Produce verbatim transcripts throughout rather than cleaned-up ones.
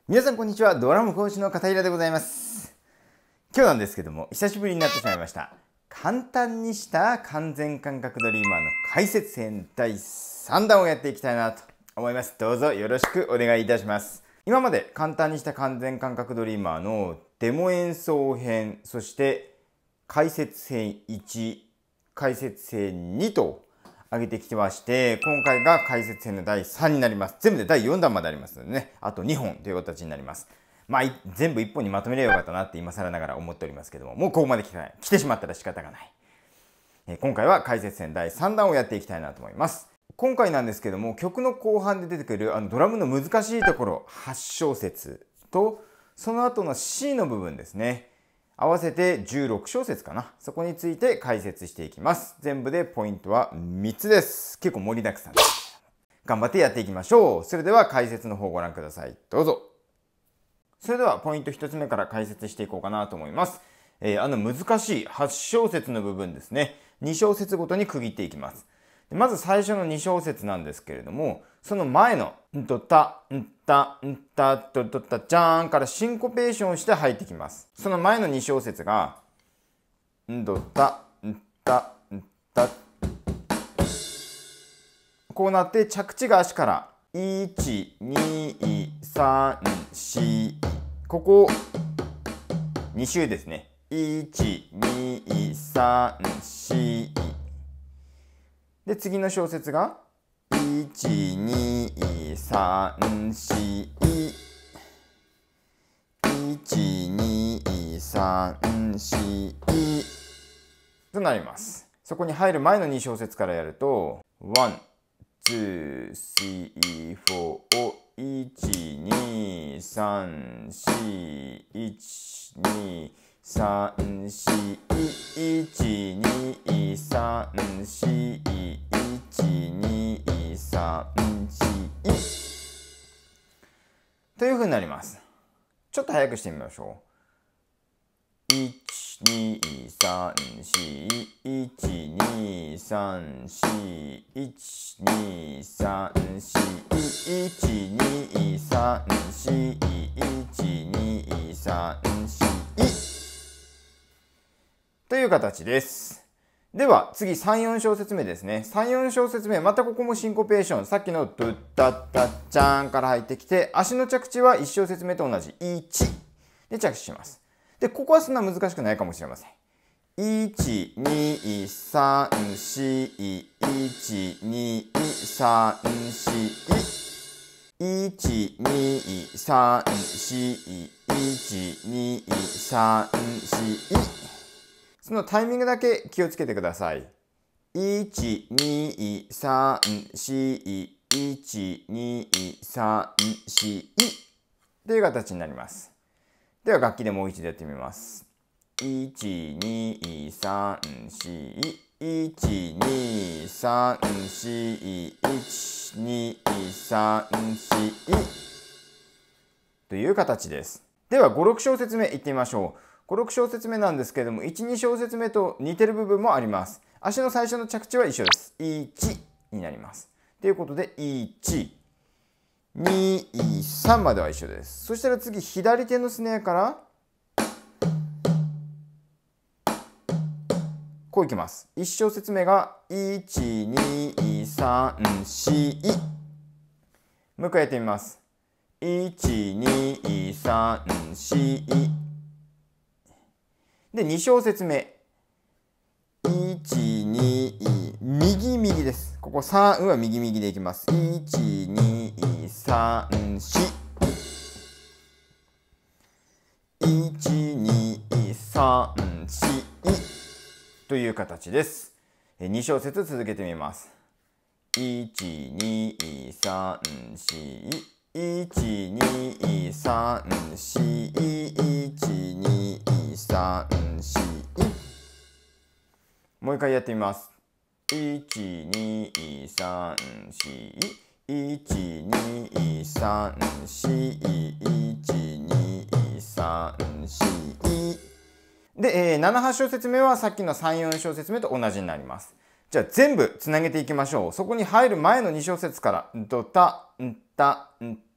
皆さんこんにちは。ドラム講師の片平でございます。今日なんですけども、久しぶりになってしまいました。簡単にした完全感覚ドリーマーの解説編だいさんだんをやっていきたいなと思います。どうぞよろしくお願いいたします。今まで簡単にした完全感覚ドリーマーのデモ演奏編、そして解説編いち、解説編にと上げてきてまして、今回が解説編のだいさんになります。全部でだいよんだんまでありますのでね、あとにほんという形になります。まあ、全部いっぽんにまとめればよかったなって今更ながら思っておりますけども、もうここまで来てない。来てしまったら仕方がない。え今回は解説編だいさんだんをやっていきたいなと思います。今回なんですけども、曲の後半で出てくるあのドラムの難しいところ、はちしょうせつと、その後の C の部分ですね。合わせてじゅうろくしょうせつかな。そこについて解説していきます。全部でポイントはみっつです。結構盛りだくさんです。頑張ってやっていきましょう。それでは解説の方をご覧ください。どうぞ。それではポイントひとつめから解説していこうかなと思います。えー、あの難しいはちしょうせつの部分ですね。にしょうせつごとに区切っていきます。まず最初のにしょうせつなんですけれども、その前のんとた、んた、んた、ととた、じゃーんからシンコペーションをして入ってきます。その前のにしょうせつが、んとた、んた、んた。こうなって着地が足から、いち、に、さん、し、ここにしゅうですね。いち、に、さん、し、で、次の小節が、いち、に、さん、し、いち、に、さん、し、となります。そこに入る前のにしょうせつからやると、ワン、ツー、スリー、フォー、いち、に、さん、し、いち、に、さん、し、いち、に、さん、し、いち、に、さん、し、という風になります。ちょっと早くしてみましょう。いち、に、さん、し、いち、に、さん、し、いち、に、さん、し、いち、に、さん、し、いち、に、さん、し、という形です。では次さん、よんしょうせつめですね。さん、よんしょうせつめ、またここもシンコペーション。さっきのドゥッタッタッチャーンから入ってきて、足の着地はいちしょうせつめと同じいちで着地します。で、ここはそんな難しくないかもしれません。いち、に、さん、し、いち、に、さん、し、いち、に、さん、し、いち、に、さん、し、そのタイミングだけ気をつけてください。いち、に、さん、し、いち、に、さん、し、という形になります。では楽器でもう一度やってみます。いち、に、さん、し、いち、に、さん、し、いち、に、さん、し、という形です。ではご、ろくしょうせつめいってみましょう。ご、ろくしょうせつめなんですけれども、いち、にしょうせつめと似てる部分もあります。足の最初の着地は一緒です。いちになります。ということで、いち、に、さんまでは一緒です。そしたら次、左手のスネアから、こういきます。いちしょうせつめが、いち、に、さん、し、もう一回やってみます。いち、に、さん、し、で、にしょうせつめ。いち、に、右、右です。ここさんは右、右でいきます。いち、に、さん、し。いち、に、さん、し。という形です。にしょうせつ続けてみます。いち、に、さん、し。いち、に、さん、し。いち、に、さん、し。もう一回やってみます。いち、に、さん、し。いち、に、さん、し。いち、に、さん、し。で、えー、なな、はちしょうせつめはさっきのさん、よんしょうせつめと同じになります。じゃあ全部つなげていきましょう。そこに入る前のにしょうせつから、んとた、んた、ん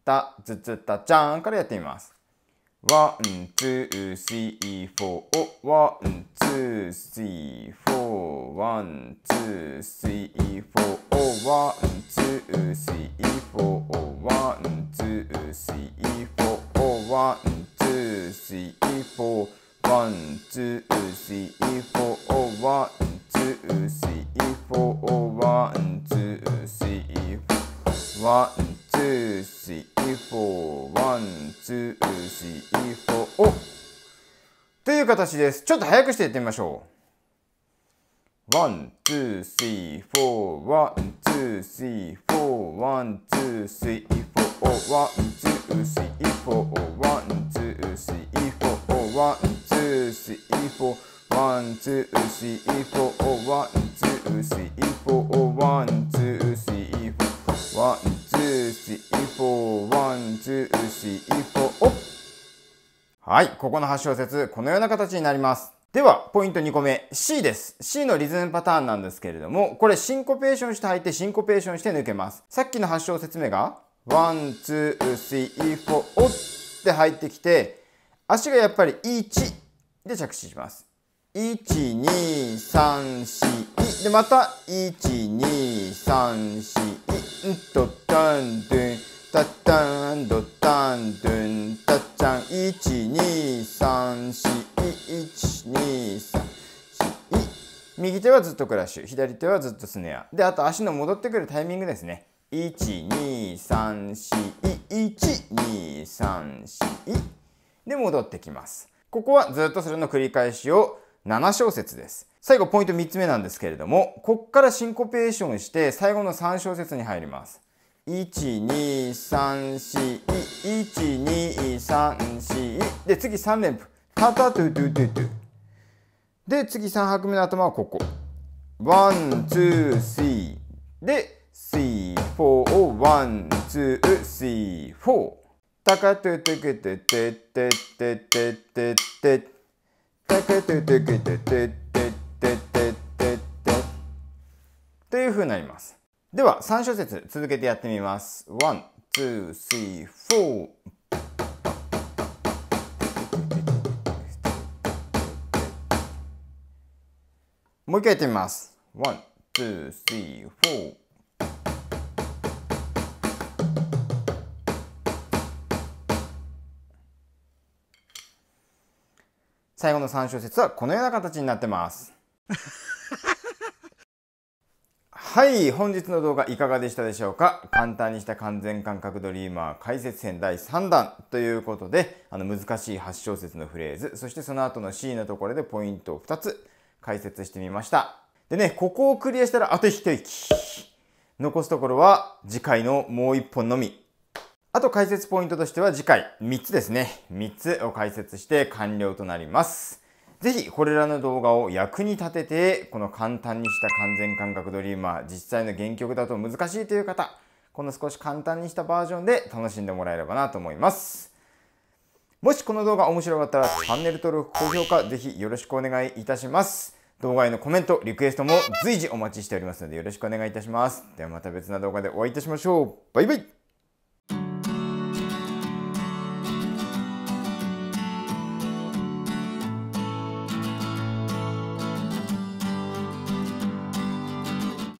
たつつたちゃんからやってみます。ワン、ツー、スリー、フォー。ワン、ツー、スリー、フォー。ワン、ツー、スリー、フォー。ワン、ツー、スリー、フォー。ワン、ツー、スリー、フォー。ワン、ツー、スリー、フォー。ワン、ツー、スリー、フォー。ワン、ツー、スリー、フォー。ワン、ツー、スリー、フォー。ワン、ツー、スリー、フォー。ワン、ツー、スリー、フォー。という形です。ちょっと早くしてやってみましょう。ワン、ツー、スリー、フォー。ワン、ツー、スリー、フォー。ワン、ツー、スリー、フォー。ワン、ツー、スリー、フォー。ワン、ツー、スリー、フォー。ワン、ツー、スリー、フォー。ワン、ツー、スリー、フォー。ワン、ツー、スリー、フォー。ワン、ツー、スリー、フォー。ワン、ツー、スリー、フォー。ワン、ツー、スリー、フォー。はい、ここのはち小節、このような形になります。では、ポイントにこめ、シー です。シー のリズムパターンなんですけれども、これシンコペーションして入ってシンコペーションして抜けます。さっきのはち小節目が、ワン、ツー、スリー、フォーって入ってきて、足がやっぱりいちで着地します。いち、に、さん、よん、で、また、いち、に、さん、よん、んと、タン、ドゥン、タタン、ドタン、ドゥン、タちゃん、いち、に、さん、よん、いち、に、さん、よん。右手はずっとクラッシュ、左手はずっとスネア。で、あと足の戻ってくるタイミングですね。いち、に、さん、よん、いち、に、さん、よん。で、戻ってきます。ここはずっとそれの繰り返しをなな小節です。最後ポイントみっつめなんですけれども、こっからシンコペーションして最後のさん小節に入ります。いち、に、さん、よん、いち、に、さん、よん。で、次さん連符。タタトゥトゥトゥトゥ。で、次さん拍目の頭はここ。ワン、ツー、スリー。で、スリー、フォー、ワン、ツー、スリー、フォー。タカトゥトゥクトゥトゥトゥトゥトゥトゥトゥ。タカトゥトゥクトゥトゥトゥトゥトゥトゥトゥ。という風になります。ではさん小節続けてやってみます。ワン、ツー、スリー、フォー。もう一回やってみます。ワン、ツー、スリー、フォー。最後のさん小節はこのような形になってます。はい、本日の動画いかがでしたでしょうか。簡単にした完全感覚ドリーマー解説編だいさん弾ということで、あの難しいはち小節のフレーズ、そしてその後の シー のところでポイントをふたつ解説してみました。でね、ここをクリアしたらあと一息。残すところは次回のもういっぽんのみ。あと解説ポイントとしては次回みっつですね。みっつを解説して完了となります。ぜひこれらの動画を役に立てて、この簡単にした完全感覚ドリーマー、実際の原曲だと難しいという方、この少し簡単にしたバージョンで楽しんでもらえればなと思います。もしこの動画面白かったらチャンネル登録、高評価ぜひよろしくお願いいたします。動画へのコメント、リクエストも随時お待ちしておりますのでよろしくお願いいたします。ではまた別な動画でお会いいたしましょう。バイバイ。